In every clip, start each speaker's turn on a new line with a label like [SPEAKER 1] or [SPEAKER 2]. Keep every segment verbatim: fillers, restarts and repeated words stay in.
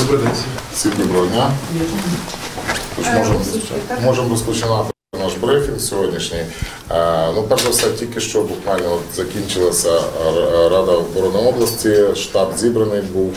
[SPEAKER 1] Добрий день.
[SPEAKER 2] Всім доброго дня. Тож можемо, можемо розпочинати наш брифінг сьогоднішній. Ну, перш за все, тільки що буквально закінчилася Рада оборони області, штаб зібраний був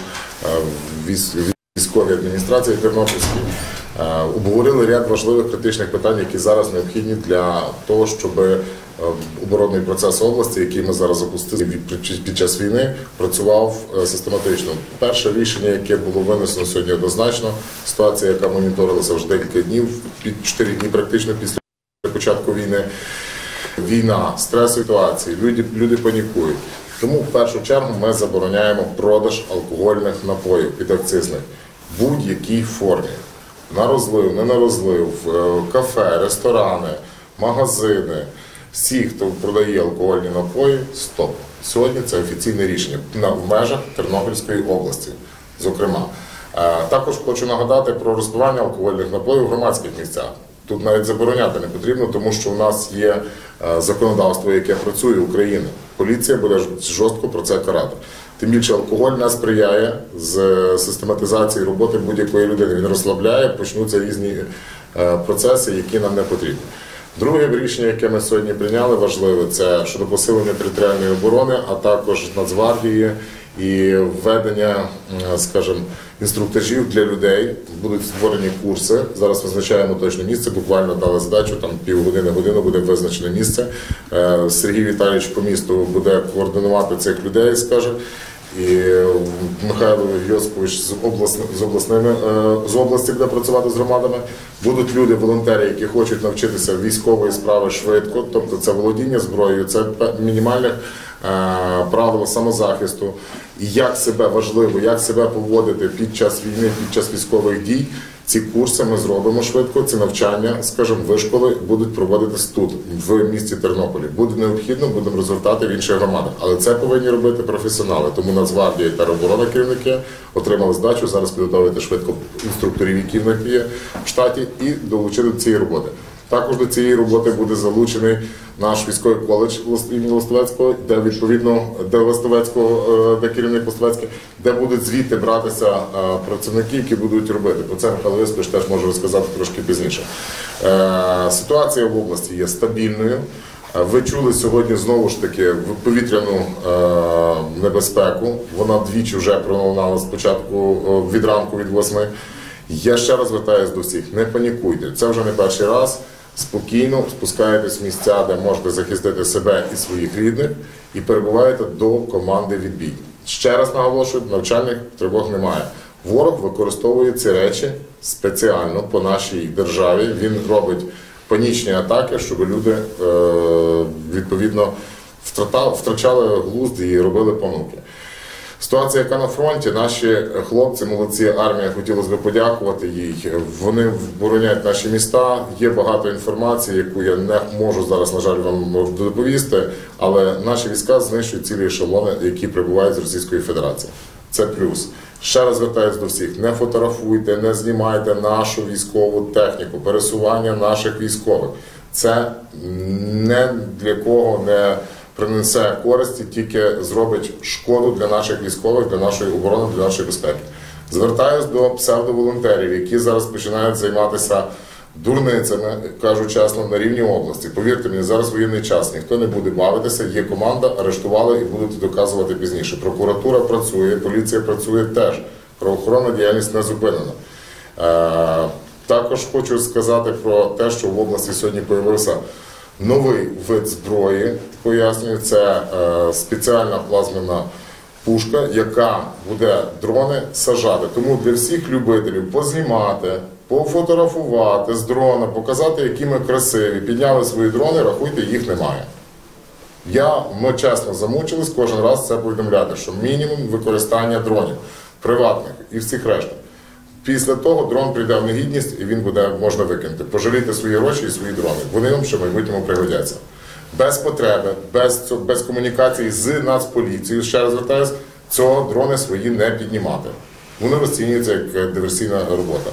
[SPEAKER 2] в військовій адміністрації Тернопільській. Обговорили ряд важливих критичних питань, які зараз необхідні для того, щоб оборонний процес області, який ми зараз запустили під час війни, працював систематично. Перше рішення, яке було винесено сьогодні однозначно, ситуація, яка моніторилася вже декілька днів, чотири дні практично після початку війни. Війна, стрес ситуації, люди, люди панікують. Тому в першу чергу ми забороняємо продаж алкогольних напоїв підакцизних в будь-якій формі. На розлив, не на розлив, кафе, ресторани, магазини, всі, хто продає алкогольні напої, стоп. Сьогодні це офіційне рішення в межах Тернопільської області, зокрема. Також хочу нагадати про розпивання алкогольних напоїв в громадських місцях. Тут навіть забороняти не потрібно, тому що у нас є законодавство, яке працює в Україні. Поліція буде жорстко про це карати. Тим більше алкоголь не сприяє з систематизації роботи будь-якої людини. Він розслабляє, почнуться різні процеси, які нам не потрібні. Друге рішення, яке ми сьогодні прийняли, важливе, це щодо посилення територіальної оборони, а також Нацгвардії і введення, скажімо, інструктажів для людей. Будуть створені курси. Зараз визначаємо точне місце, буквально дали задачу, там півгодини-годину буде визначене місце. Сергій Віталійович по місту буде координувати цих людей, скаже. І Михайло Йосипович з, обласни, з, обласними, з області буде працювати з громадами. Будуть люди, волонтери, які хочуть навчитися військової справи швидко, тобто це володіння зброєю, це мінімальних правил самозахисту. І як себе важливо, як себе поводити під час війни, під час військових дій. Ці курси ми зробимо швидко, ці навчання, скажімо, вишколи будуть проводитись тут, в місті Тернополі. Буде необхідно, будемо розвертати в інших громадах. Але це повинні робити професіонали. Тому Нацгвардія і тероборона керівники отримали здачу, зараз підготовити швидко інструкторів, які в них є в штаті, і долучити до цієї роботи. Також до цієї роботи буде залучений наш військовий коледж імені Лостовецького, де відповідно, де Лостовецького, де керівник Лостовецький, де будуть звідти братися працівники, які будуть робити. Про це Михайло Йосипович теж може розказати трошки пізніше. Ситуація в області є стабільною. Ви чули сьогодні знову ж таки повітряну небезпеку. Вона двічі вже пролунала спочатку від ранку, від восьми. Я ще раз звертаюся до всіх, не панікуйте. Це вже не перший раз. Спокійно спускаєтесь в місця, де можете захистити себе і своїх рідних, і перебуваєте до команди відбій. Ще раз наголошую, навчальних тривог немає. Ворог використовує ці речі спеціально по нашій державі. Він робить панічні атаки, щоб люди відповідно втрачали глузд і робили помилки. Ситуація, яка на фронті, наші хлопці, молодці, армія, хотілося б подякувати їй. Вони обороняють наші міста. Є багато інформації, яку я не можу зараз, на жаль, вам доповісти, але наші війська знищують цілі ешелони, які прибувають з Російської Федерації. Це плюс. Ще раз звертаюся до всіх, не фотографуйте, не знімайте нашу військову техніку, пересування наших військових. Це не для кого не принесе користі, тільки зробить шкоду для наших військових, для нашої оборони, для нашої безпеки. Звертаюсь до псевдоволонтерів, які зараз починають займатися дурницями, кажу чесно, на рівні області. Повірте мені, зараз воєнний час, ніхто не буде бавитися, є команда, арештували і будуть доказувати пізніше. Прокуратура працює, поліція працює теж, правоохоронна діяльність не зупинена. Е, також хочу сказати про те, що в області сьогодні з'явився новий вид зброї, пояснюю, це е, спеціальна плазменна пушка, яка буде дрони саджати. Тому для всіх любителів познімати, пофотографувати з дрона, показати, які ми красиві, підняли свої дрони, рахуйте, їх немає. Я, ми чесно замучились кожен раз це повідомляти, що мінімум використання дронів, приватних і всіх решта. Після того дрон прийде в негідність і він буде, можна викинути. Пожалійте свої гроші і свої дрони. Вони вам ще в майбутньому пригодяться. Без потреби, без, без комунікації з Нацполіцією, ще раз звертаюся, цього дрони свої не піднімати. Вони розцінюються як диверсійна робота.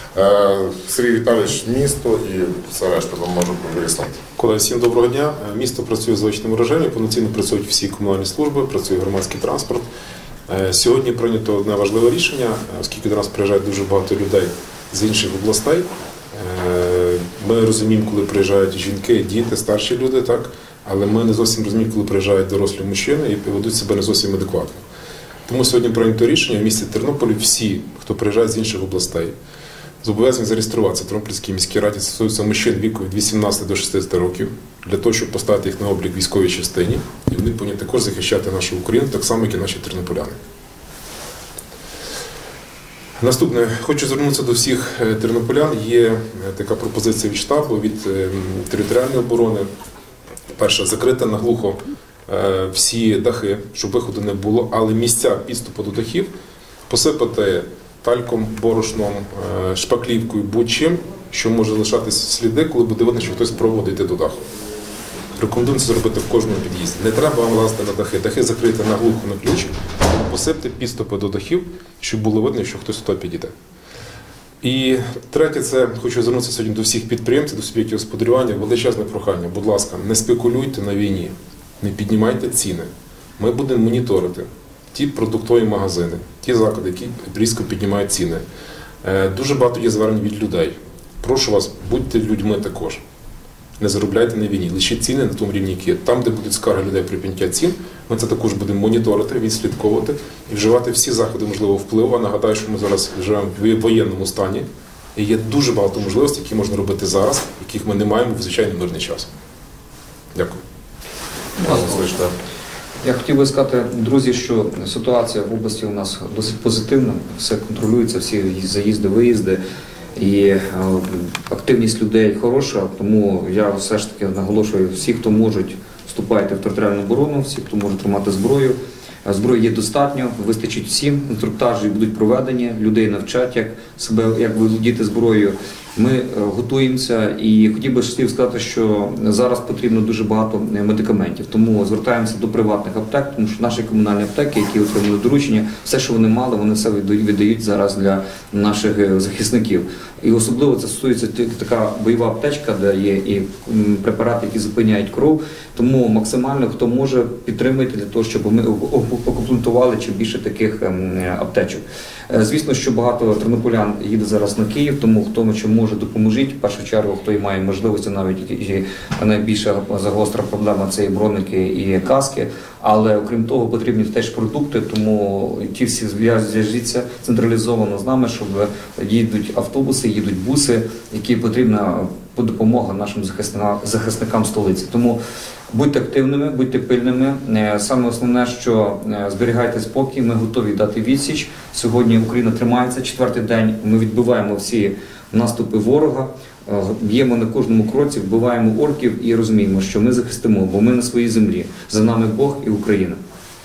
[SPEAKER 2] Сергій Віталійович, місто і все решта вам можу пояснити.
[SPEAKER 1] Колеги, всім доброго дня. Місто працює в звичному режимі, повноцінно працюють всі комунальні служби, працює громадський транспорт. Сьогодні прийнято одне важливе рішення, оскільки до нас приїжджають дуже багато людей з інших областей. Ми розуміємо, коли приїжджають жінки, діти, старші люди, так? Але ми не зовсім розуміємо, коли приїжджають дорослі мужчини і ведуть себе не зовсім адекватно. Тому сьогодні прийнято рішення в місті Тернополі всі, хто приїжджає з інших областей, зобов'язані зареєструватися в Тернопільській міській раді, стосується мужчин віку від вісімнадцяти до шістдесяти років, для того, щоб поставити їх на облік військовій частині, і вони повинні також захищати нашу Україну, так само, як і наші тернополяни. Наступне, хочу звернутися до всіх тернополян. Є така пропозиція від штабу, від територіальної оборони. Перше, закрити наглухо всі дахи, щоб виходу не було, але місця підступу до дахів посипати тальком, борошном, шпаклівкою, будь-чим, що може лишатися сліди, коли буде видно, що хтось пробував дійти до даху. Рекомендую це зробити в кожному під'їзді. Не треба вам лазити на дахи. Дахи закрити наглухо на ключ, посипте підступи до дахів, щоб було видно, що хтось туди підійде. І третє, це хочу звернутися сьогодні до всіх підприємців, до суб'єктів господарювання, величезне прохання. Будь ласка, не спекулюйте на війні, не піднімайте ціни. Ми будемо моніторити ті продуктові магазини, ті заклади, які різко піднімають ціни. Дуже багато є звернень від людей. Прошу вас, будьте людьми також. Не заробляйте на війні, лишіть ціни на тому рівні, які є. Там, де будуть скарги людей при підняття цін, ми це також будемо моніторити, відслідковувати і вживати всі заходи можливого впливу. Нагадаю, що ми зараз живемо в воєнному стані. І є дуже багато можливостей, які можна робити зараз, яких ми не маємо в звичайний мирний час. Дякую.
[SPEAKER 3] Я хотів би сказати, друзі, що ситуація в області у нас досить позитивна, все контролюється, всі заїзди, виїзди. І активність людей хороша, тому я все ж таки наголошую, всі, хто можуть, вступайте в територіальну оборону, всі, хто може тримати зброю. Зброї є достатньо, вистачить всім, інструктажі будуть проведені, людей навчать, як себе, як володіти зброєю. Ми готуємося і хотів би слів сказати, що зараз потрібно дуже багато медикаментів, тому звертаємося до приватних аптек, тому що наші комунальні аптеки, які отримали доручення, все, що вони мали, вони все віддають зараз для наших захисників. І особливо це стосується така бойова аптечка, де є і препарати, які зупиняють кров, тому максимально, хто може, підтримуйте для того, щоб ми окомплектували чим більше таких аптечок. Звісно, що багато тернополян їде зараз на Київ, тому хто ми чим може, допоможіть. В першу чергу, хто і має можливості, навіть і найбільша загостра проблема – це і броники, і каски. Але окрім того, потрібні теж продукти, тому ті всі зв'яжіться централізовано з нами, щоб їдуть автобуси, їдуть буси, які потрібна допомога нашим захисникам, захисникам столиці. Тому будьте активними, будьте пильними. Саме основне, що зберігайте спокій, ми готові дати відсіч. Сьогодні Україна тримається, четвертий день, ми відбиваємо всі наступи ворога, б'ємо на кожному кроці, вбиваємо орків і розуміємо, що ми захистимо, бо ми на своїй землі. За нами Бог і Україна.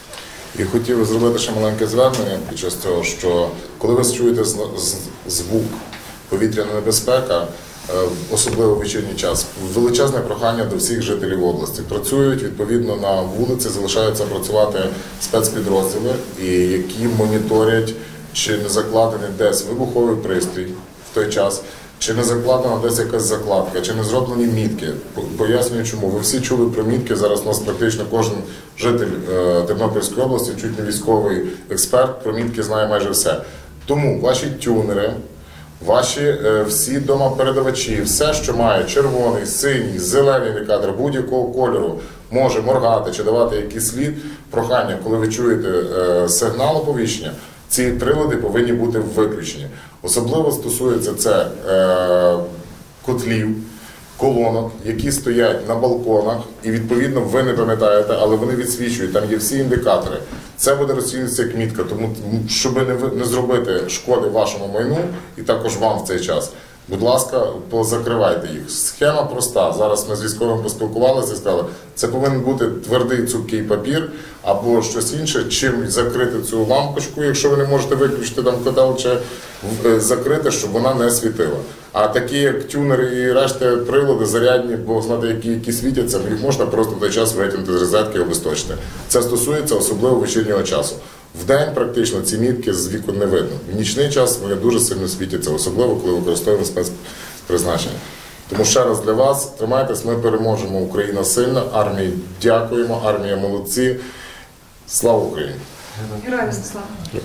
[SPEAKER 2] І хотів зробити ще маленьке звернення під час цього, що коли ви чуєте звук повітряна небезпека, особливо в вечірній час, величезне прохання до всіх жителів області. Працюють, відповідно, на вулиці, залишаються працювати спецпідрозділи, і які моніторять, чи не закладений десь вибуховий пристрій в той час, чи не закладена десь якась закладка, чи не зроблені мітки. Пояснюю чому. Ви всі чули про мітки, зараз у нас практично кожен житель е, Тернопільської області, чуть не військовий експерт, про мітки знає майже все. Тому ваші тюнери, ваші е, всі домопередавачі, все, що має червоний, синій, зелений декадр, будь-якого кольору, може моргати чи давати якийсь слід, прохання, коли ви чуєте е, сигнал оповіщення, ці прилади повинні бути виключені. Особливо стосується це е, котлів, колонок, які стоять на балконах, і відповідно ви не пам'ятаєте, але вони відсвічують, там є всі індикатори. Це буде розцінюватися як мітка, тому щоб не, не зробити шкоди вашому майну і також вам в цей час, будь ласка, позакривайте їх. Схема проста. Зараз ми з військовим поспілкувалися і сказали, це повинен бути твердий цупкий папір або щось інше, чим закрити цю лампочку, якщо ви не можете виключити там котел, чи закрити, щоб вона не світила. А такі, як тюнери і решта прилади, зарядні, бо знаєте, які, які світяться, їх можна просто в той час витягнути з розетки і обесточити. Це стосується особливо вечірнього часу. Вдень практично ці мітки з вікон не видно. В нічний час вони дуже сильно світяться, особливо коли використовуємо спецпризначення. Тому ще раз для вас, тримайтесь, ми переможемо. Україна сильна, армії дякуємо, армія молодці. Слава Україні!
[SPEAKER 4] Герой Ростислав.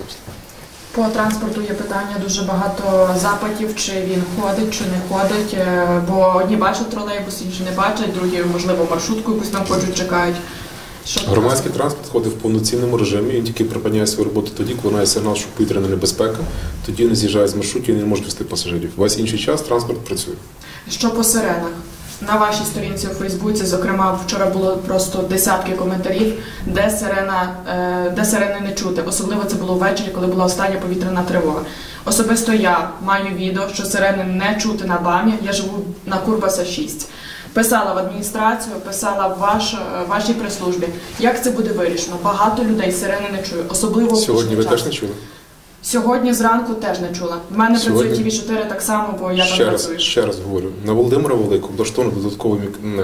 [SPEAKER 5] По транспорту є питання, дуже багато запитів, чи він ходить, чи не ходить, е, бо одні бачать тролейбус, інші не бачать, другі, можливо, маршрутку якусь там ходять, чекають. Що по
[SPEAKER 1] Громадський транспорт ходить в повноцінному режимі, він тільки припиняє свою роботу тоді, коли має сигнал, що повітряна небезпека, тоді він з'їжджає з маршрутів і не може вести пасажирів. Весь інший час транспорт працює.
[SPEAKER 5] Що по сиренах? На вашій сторінці у Фейсбуці, зокрема, вчора було просто десятки коментарів, де сирена, е, де сирени не чути. Особливо це було ввечері, коли була остання повітряна тривога. Особисто я маю відео, що сирени не чути на БАМі. Я живу на Курбаса шість. Писала в адміністрацію, писала в ваш, е, вашій прес-службі. Як це буде вирішено? Багато людей сирени не чує, особливо в
[SPEAKER 1] Сьогодні ви
[SPEAKER 5] нічний час.
[SPEAKER 1] теж не чули?
[SPEAKER 5] Сьогодні зранку теж не чула. В мене
[SPEAKER 1] Сьогодні?
[SPEAKER 5] працює Ті Ві чотири так само, бо я
[SPEAKER 1] Ще
[SPEAKER 5] там
[SPEAKER 1] раз,
[SPEAKER 5] працюю.
[SPEAKER 1] ще раз говорю. На Володимира Великого влаштовано додаткову мік-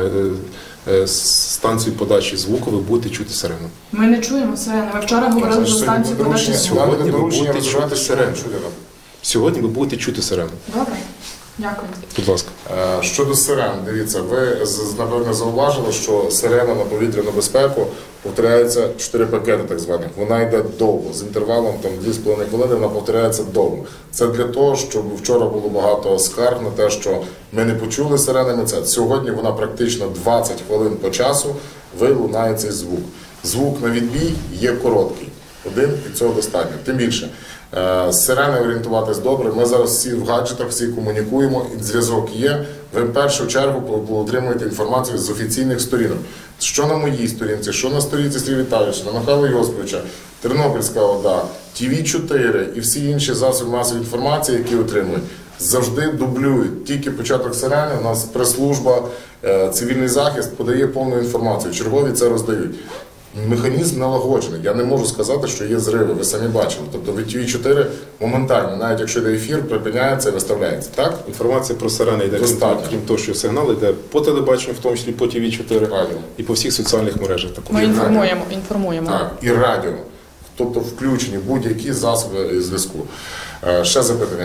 [SPEAKER 1] е, е, станцію подачі звуку, ви будете чути сирену.
[SPEAKER 5] Ми не чуємо сирени. Ви вчора говорили про станцію подачі звуку.
[SPEAKER 1] Сьогодні ви
[SPEAKER 2] доручення
[SPEAKER 1] будете
[SPEAKER 2] розвивати
[SPEAKER 1] чути
[SPEAKER 2] сирену.
[SPEAKER 1] сирену. Сьогодні ви будете чути сирену.
[SPEAKER 5] Добре, дякую.
[SPEAKER 1] Будь ласка.
[SPEAKER 2] Е, Щодо сирен, дивіться, ви з- напевно зауважили, що сирена на повітряну безпеку повторяється чотири пакети так званих. Вона йде довго, з інтервалом там дві з половиною хвилини, вона повторяється довго. Це для того, щоб вчора було багато скарг на те, що ми не почули сиренами це. Сьогодні вона практично двадцять хвилин по часу вилунає цей звук. Звук на відбій є короткий. Один і цього достатньо. Тим більше, е, з сирени орієнтуватись добре. Ми зараз всі в гаджетах, всі комунікуємо, і зв'язок є. Ви в першу чергу отримуєте інформацію з офіційних сторінок. Що на моїй сторінці, що на сторінці Сергія Віталійовича, на Михайла Йосиповича, Тернопільська ОДА, Ті Ві чотири і всі інші засоби масової інформації, які отримують, завжди дублюють. Тільки початок сирени, у нас прес-служба, е, цивільний захист подає повну інформацію. Чергові це роздають. Механізм налагоджений. Я не можу сказати, що є зриви, ви самі бачили. Тобто від Ті Ві чотири моментально, навіть якщо йде ефір, припиняється і виставляється. Так?
[SPEAKER 1] Інформація про сирени йде, крім,
[SPEAKER 2] Достатньо.
[SPEAKER 1] крім того, що сигнал йде по телебаченню, в тому числі по Ті Ві чотири,
[SPEAKER 2] Правильно.
[SPEAKER 1] і по всіх соціальних мережах також.
[SPEAKER 5] Ми інформуємо, інформуємо.
[SPEAKER 2] Так, і радіо. Тобто включені будь-які засоби зв'язку. Е, Ще запитання?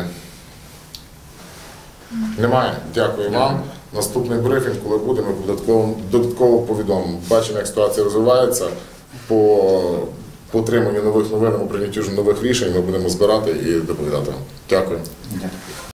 [SPEAKER 2] Немає. Дякую вам. Наступний брифінг, коли буде, ми додатково, додатково повідомимо. Бачимо, як ситуація розвивається. По, по отриманню нових новин, по прийняттю нових рішень ми будемо збирати і доповідати вам. Дякую.
[SPEAKER 3] Дякую.